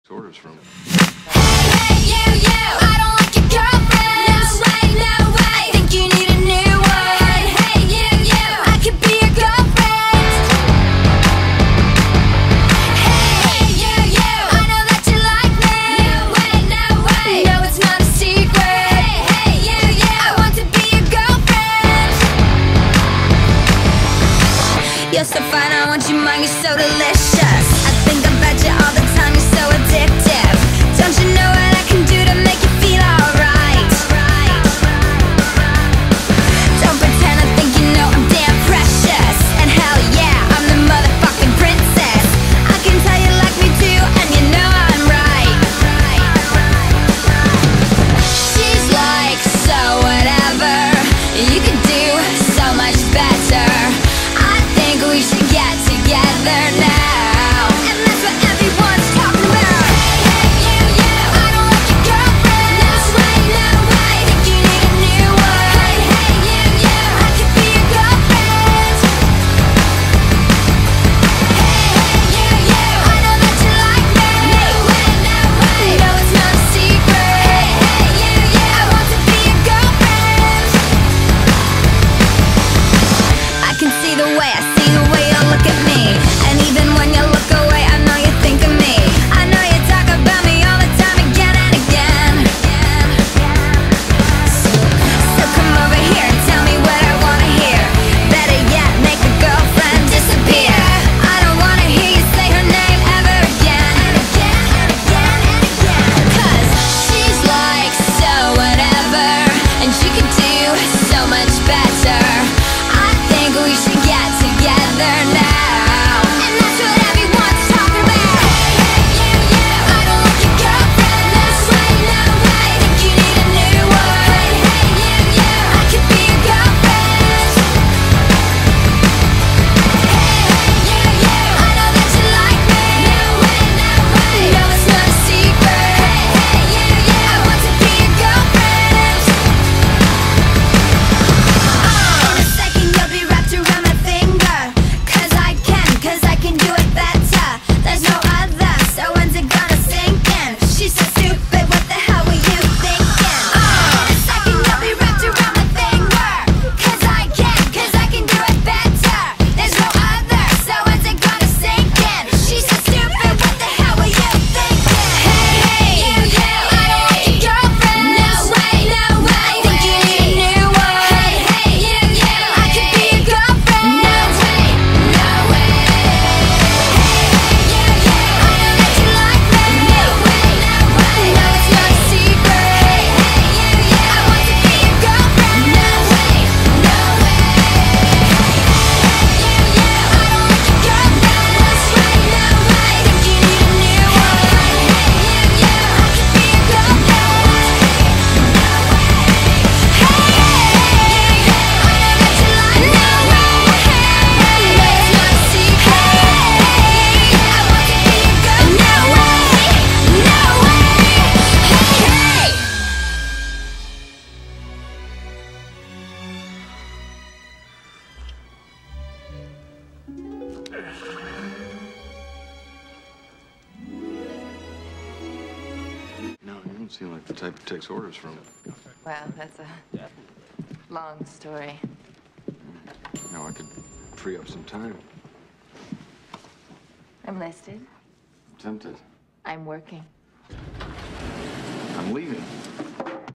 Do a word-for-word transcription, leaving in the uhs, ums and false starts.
Orders from. Hey, you, you! I don't like your girlfriend! No way, no way! I think you need a new one! Hey, you, you! I could be your girlfriend! Hey, you, you! I know that you like me! No way, no way! No, it's not a secret! Hey, hey, you, you! I want to be your girlfriend! You're so fine, I want you mine, you're so delicious. I think about you all the time, you're so addictive. Don't you know what I can do to make you feel alright? Don't pretend I think you know I'm damn precious. And hell yeah, I'm the motherfucking princess. I can tell you like me too, and you know I'm right. She's like, so whatever, you could do so much better. I think we should get together now. No, you don't seem like the type who takes orders from. Well, that's a long story. Now I could free up some time. I'm listed. I'm tempted. I'm working. I'm leaving.